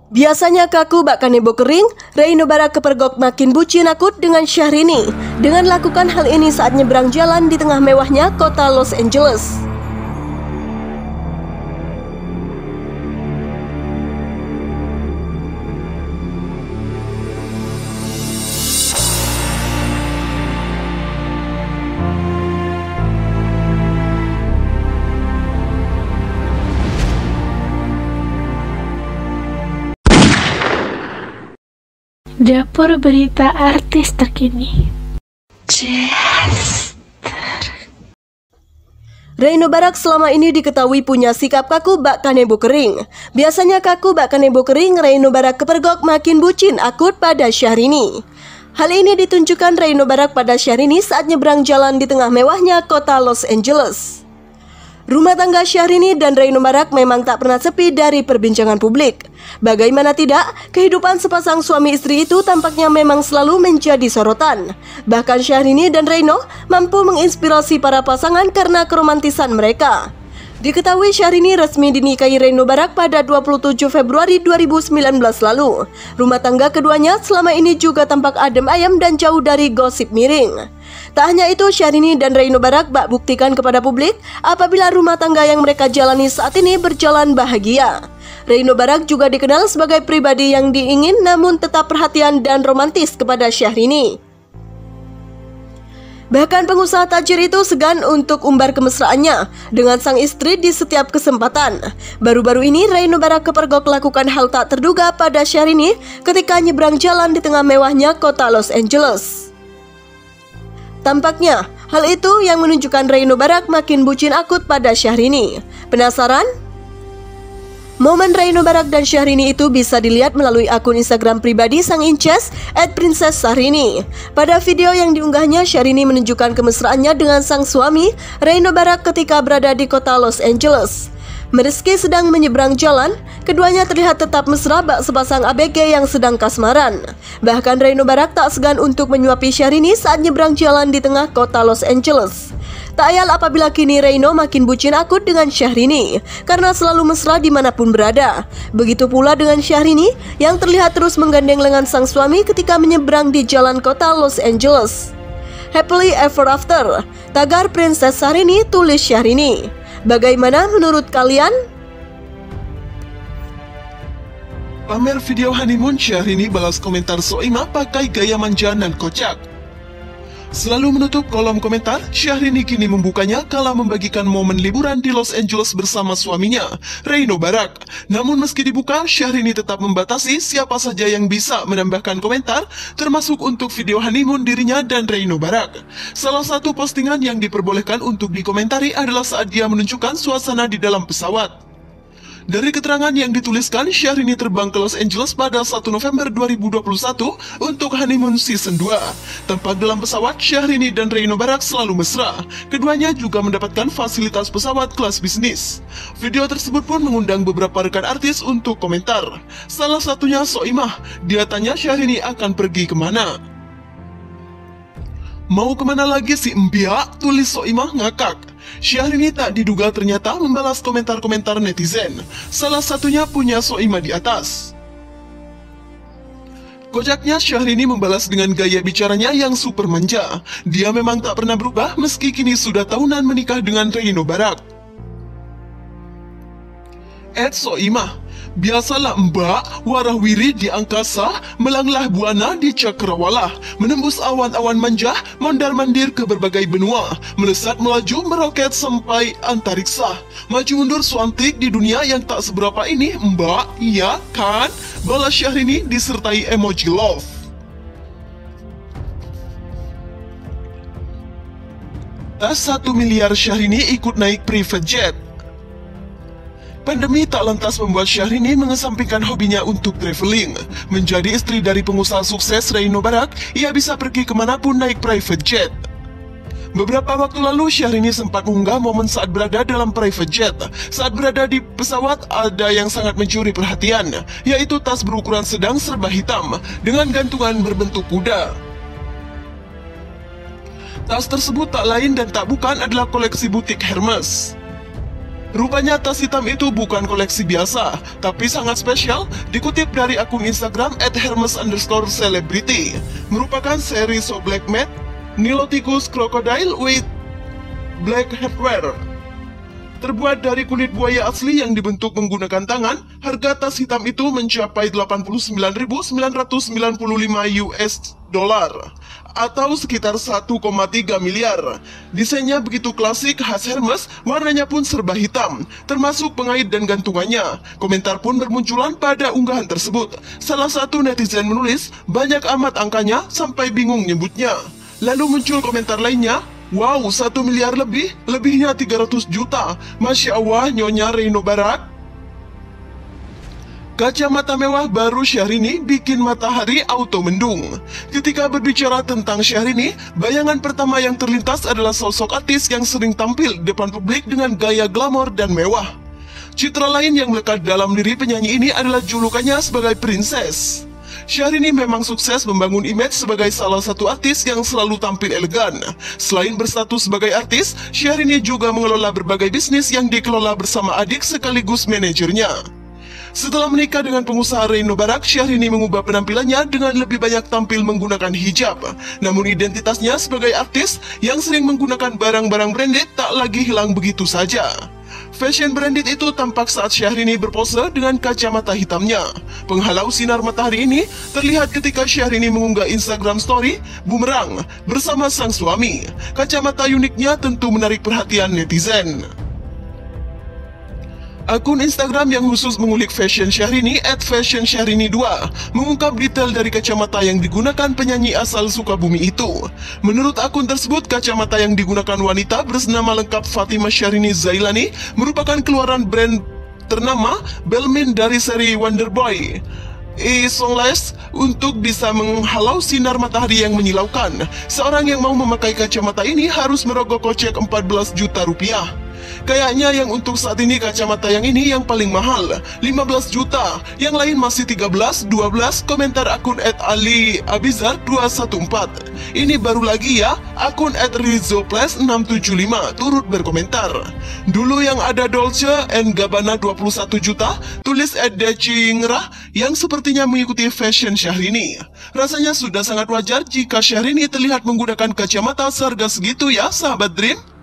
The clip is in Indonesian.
Biasanya kaku bak kanebo kering, Reino Barak kepergok makin bucin akut dengan Syahrini dengan lakukan hal ini saat nyebrang jalan di tengah mewahnya kota Los Angeles. Dapur berita artis terkini. Reino Barak selama ini diketahui punya sikap kaku bak kanebo kering. Biasanya kaku bak kanebo kering, Reino Barak kepergok makin bucin akut pada Syahrini. Hal ini ditunjukkan Reino Barak pada Syahrini saat nyebrang jalan di tengah mewahnya kota Los Angeles. Rumah tangga Syahrini dan Reino Barak memang tak pernah sepi dari perbincangan publik. Bagaimana tidak, kehidupan sepasang suami istri itu tampaknya memang selalu menjadi sorotan. Bahkan Syahrini dan Reino mampu menginspirasi para pasangan karena keromantisan mereka. Diketahui Syahrini resmi dinikahi Reino Barak pada 27 Februari 2019 lalu. Rumah tangga keduanya selama ini juga tampak adem ayem dan jauh dari gosip miring. Tak hanya itu, Syahrini dan Reino Barak bak buktikan kepada publik apabila rumah tangga yang mereka jalani saat ini berjalan bahagia. Reino Barak juga dikenal sebagai pribadi yang diingin namun tetap perhatian dan romantis kepada Syahrini. Bahkan pengusaha tajir itu segan untuk umbar kemesraannya dengan sang istri di setiap kesempatan. Baru-baru ini Reino Barak kepergok lakukan hal tak terduga pada Syahrini ketika nyebrang jalan di tengah mewahnya kota Los Angeles. Tampaknya hal itu yang menunjukkan Reino Barak makin bucin akut pada Syahrini. Penasaran? Momen Reino Barak dan Syahrini itu bisa dilihat melalui akun Instagram pribadi sang Inces @princess_syahrini. Pada video yang diunggahnya, Syahrini menunjukkan kemesraannya dengan sang suami Reino Barak ketika berada di kota Los Angeles. Meski sedang menyeberang jalan, keduanya terlihat tetap mesra bak sepasang ABG yang sedang kasmaran. Bahkan Reino Barak tak segan untuk menyuapi Syahrini saat nyebrang jalan di tengah kota Los Angeles. Tak ayal apabila kini Reino makin bucin akut dengan Syahrini karena selalu mesra dimanapun berada. Begitu pula dengan Syahrini yang terlihat terus menggandeng lengan sang suami ketika menyeberang di jalan kota Los Angeles. Happily ever after, tagar Princess Syahrini, tulis Syahrini. Bagaimana menurut kalian? Pamer video honeymoon, Syahrini balas komentar Soimah pakai gaya manja dan kocak. Selalu menutup kolom komentar, Syahrini kini membukanya kala membagikan momen liburan di Los Angeles bersama suaminya, Reino Barak. Namun meski dibuka, Syahrini tetap membatasi siapa saja yang bisa menambahkan komentar, termasuk untuk video honeymoon dirinya dan Reino Barak. Salah satu postingan yang diperbolehkan untuk dikomentari adalah saat dia menunjukkan suasana di dalam pesawat. Dari keterangan yang dituliskan, Syahrini terbang ke Los Angeles pada 1 November 2021 untuk honeymoon season 2. Tampak dalam pesawat, Syahrini dan Reino Barak selalu mesra. Keduanya juga mendapatkan fasilitas pesawat kelas bisnis. Video tersebut pun mengundang beberapa rekan artis untuk komentar. Salah satunya Soimah. Dia tanya Syahrini akan pergi kemana. Mau kemana lagi si Mbia? Tulis Soimah ngakak. Syahrini tak diduga ternyata membalas komentar-komentar netizen. Salah satunya punya Soimah di atas. Kocaknya, Syahrini membalas dengan gaya bicaranya yang super manja. Dia memang tak pernah berubah meski kini sudah tahunan menikah dengan Reino Barak. Soimah, biasalah mbak, warawiri di angkasa, melanglah buana di cakrawala, menembus awan-awan manja, mondar-mandir ke berbagai benua, melesat melaju meroket sampai antariksa, maju mundur suantik di dunia yang tak seberapa ini, mbak, iya kan? Balas Syahrini disertai emoji love. Tas 1 miliar, Syahrini ikut naik private jet. Pandemi tak lantas membuat Syahrini mengesampingkan hobinya untuk traveling. Menjadi istri dari pengusaha sukses Reino Barak, ia bisa pergi kemanapun naik private jet. Beberapa waktu lalu, Syahrini sempat mengunggah momen saat berada dalam private jet. Saat berada di pesawat, ada yang sangat mencuri perhatian, yaitu tas berukuran sedang serba hitam, dengan gantungan berbentuk kuda. Tas tersebut tak lain dan tak bukan adalah koleksi butik Hermes. Rupanya tas hitam itu bukan koleksi biasa, tapi sangat spesial. Dikutip dari akun Instagram @hermes_celebrity, merupakan seri So Black Matte Niloticus Crocodile with Black Headwear. Terbuat dari kulit buaya asli yang dibentuk menggunakan tangan, harga tas hitam itu mencapai 89.995 US dollar atau sekitar 1,3 miliar. Desainnya begitu klasik khas Hermes, warnanya pun serba hitam, termasuk pengait dan gantungannya. Komentar pun bermunculan pada unggahan tersebut. Salah satu netizen menulis, banyak amat angkanya sampai bingung nyebutnya. Lalu muncul komentar lainnya, wow, 1 miliar lebih, lebihnya 300 juta. Masya Allah, Nyonya Reino Barak. Kacamata mewah baru Syahrini bikin matahari auto mendung. Ketika berbicara tentang Syahrini, bayangan pertama yang terlintas adalah sosok artis yang sering tampil di depan publik dengan gaya glamor dan mewah. Citra lain yang melekat dalam diri penyanyi ini adalah julukannya sebagai princess. Syahrini memang sukses membangun image sebagai salah satu artis yang selalu tampil elegan. Selain berstatus sebagai artis, Syahrini juga mengelola berbagai bisnis yang dikelola bersama adik sekaligus manajernya. Setelah menikah dengan pengusaha Reino Barak, Syahrini mengubah penampilannya dengan lebih banyak tampil menggunakan hijab. Namun identitasnya sebagai artis yang sering menggunakan barang-barang branded tak lagi hilang begitu saja. Fashion branded itu tampak saat Syahrini berpose dengan kacamata hitamnya. Penghalau sinar matahari ini terlihat ketika Syahrini mengunggah Instagram story bumerang bersama sang suami. Kacamata uniknya tentu menarik perhatian netizen. Akun Instagram yang khusus mengulik fashion Syahrini @fashionsyahrini2 mengungkap detail dari kacamata yang digunakan penyanyi asal Sukabumi itu. Menurut akun tersebut, kacamata yang digunakan wanita bersenama lengkap Fatimah Syahrini Zailani merupakan keluaran brand ternama Belmin dari seri Wonder Boy. Sunglass untuk bisa menghalau sinar matahari yang menyilaukan. Seorang yang mau memakai kacamata ini harus merogoh kocek 14 juta rupiah. Kayaknya yang untuk saat ini kacamata yang ini yang paling mahal, 15 juta. Yang lain masih 13, 12, komentar akun @aliabizar214. Ini baru lagi ya, akun @rizoples675 turut berkomentar. Dulu yang ada Dolce & Gabbana 21 juta, tulis @decingrah yang sepertinya mengikuti fashion Syahrini. Rasanya sudah sangat wajar jika Syahrini terlihat menggunakan kacamata seharga segitu ya, sahabat Dream.